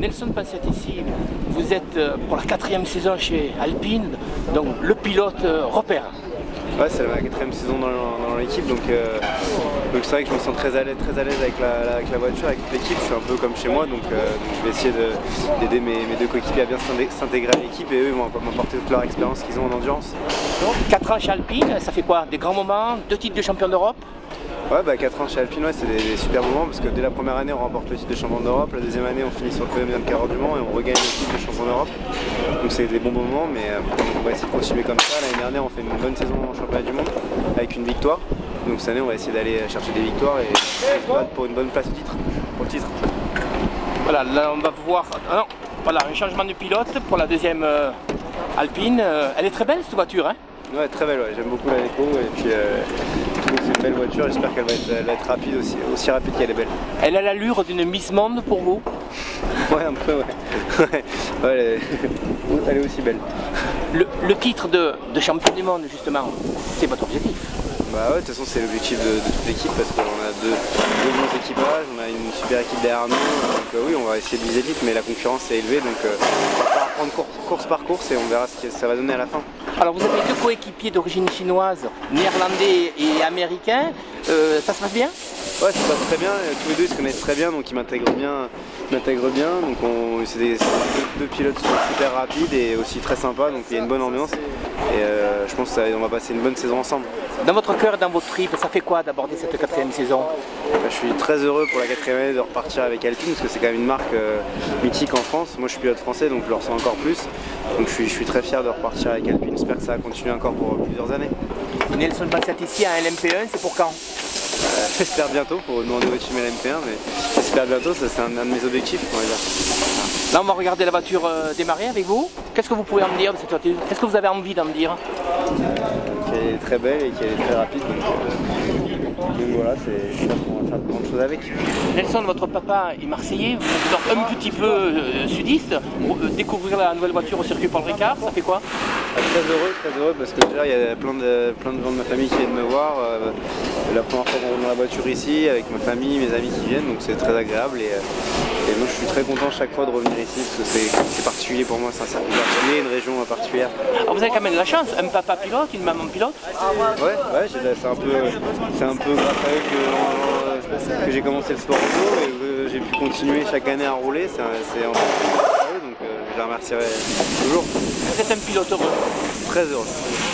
Nelson Panciatici, vous êtes pour la 4e saison chez Alpine, donc le pilote repère. Ouais, c'est ma 4e saison dans l'équipe, donc c'est vrai que je me sens très à l'aise avec la voiture, avec toute l'équipe. Je suis un peu comme chez moi, donc je vais essayer d'aider mes deux coéquipiers à bien s'intégrer à l'équipe, et eux vont m'apporter toute leur expérience qu'ils ont en endurance. 4 ans chez Alpine, ça fait quoi? Des grands moments, 2 titres de champion d'Europe? Ouais, 4 ans chez Alpine, ouais, c'est des super moments parce que dès la première année on remporte le titre de champion d'Europe, la deuxième année on finit sur le podium de carreur du Mans et on regagne le titre de champion d'Europe. Donc c'est des bons moments, mais on va essayer de continuer comme ça. L'année dernière on fait une bonne saison en championnat du monde avec une victoire. Donc cette année on va essayer d'aller chercher des victoires et se battre pour une bonne place au titre, pour le titre. Voilà, là on va voir voilà, un changement de pilote pour la deuxième Alpine. Elle est très belle cette voiture, hein? Ouais, très belle, ouais. J'aime beaucoup la déco et puis c'est une belle voiture, j'espère qu'elle va être rapide, aussi rapide qu'elle est belle. Elle a l'allure d'une Miss Monde pour vous? Ouais, un peu, ouais. Ouais, elle est aussi belle. Le titre de champion du monde, justement, c'est votre objectif? Bah ouais, de toute façon c'est l'objectif de toute l'équipe parce qu'on a deux bons équipages, on a une super équipe derrière nous, donc oui on va essayer de viser vite, mais la concurrence est élevée, donc on va falloir prendre course par course et on verra ce que ça va donner à la fin. Alors vous avez 2 coéquipiers d'origine chinoise, néerlandais et américain, ça se passe bien? Ouais, ça se passe très bien, tous les deux ils se connaissent très bien, donc ils m'intègrent bien, donc c'est deux pilotes qui sont super rapides et aussi très sympas, donc il y a une bonne ambiance et je pense qu'on va passer une bonne saison ensemble. Dans votre cœur et dans votre trip, ça fait quoi d'aborder cette 4e saison? Je suis très heureux pour la 4e année de repartir avec Alpine parce que c'est quand même une marque mythique en France. Moi je suis pilote français donc je le ressens encore plus. Donc je suis très fier de repartir avec Alpine. J'espère que ça va continuer encore pour plusieurs années. Nelson Panciatici à un LMP1, c'est pour quand? J'espère bientôt, pour demander au team LMP1, mais j'espère bientôt, ça c'est un de mes objectifs, on va dire. Là on va regarder la voiture démarrer avec vous. Qu'est-ce que vous pouvez en dire de cette voiture? Qu'est-ce que vous avez envie d'en dire? Qu'elle est très belle et qu'elle est très rapide, donc voilà, j'espère qu'on va faire de grandes choses avec. Nelson, votre papa est marseillais, vous êtes un petit peu sudiste. Découvrir la nouvelle voiture au circuit Paul Ricard, ça fait quoi? Très heureux parce que déjà il y a plein de gens de ma famille qui viennent me voir. La première fois qu'on est dans la voiture ici avec ma famille, mes amis qui viennent, donc c'est très agréable et moi je suis très content chaque fois de revenir ici parce que c'est particulier pour moi, c'est un circuit particulier, une région particulière. Alors vous avez quand même de la chance, un papa pilote, une maman pilote? Ouais, c'est un peu grâce à eux que j'ai commencé le sport auto et que j'ai pu continuer chaque année à rouler, c'est un peu donc je les remercierai toujours. Vous êtes un pilote heureux? Très heureux.